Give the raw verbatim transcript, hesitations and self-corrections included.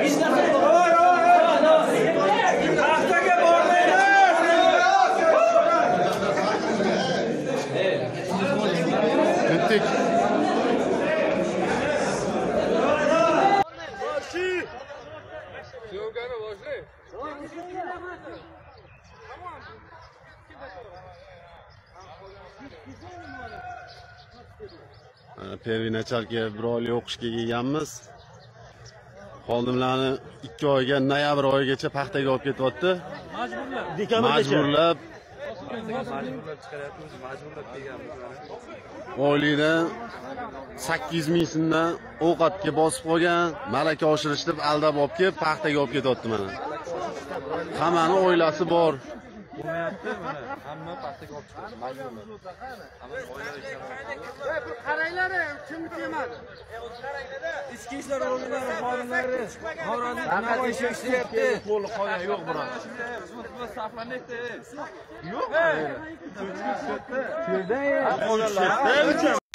Bittik. Pervinachalga bir oylik o'qishga kelganmiz. Xodimlarni ikki oyga, noyabr oyigacha paxtaga olib ketyapti. Majburlab. Majburlab. Majburlab chiqaryapmiz, majburlab kelganmiz. Oylikdan sakkiz ming so'mdan ovqatga bosib qolgan, malaka oshirish deb aldab olib kelib, paxtaga olib ketyapti mana. Hammani oilasi bor. Bo'lmayapti mana, hamma paxtaga olib chiqadi, majburlab. Hamma oilalar qaranglar, kim kelmadi? Ichki ishlar organlari xodimlari norozilik namoyish qilyapti. To'liq qolgan yo'q biroq. Sud saqlanayapti. Yo'q. Shu yerda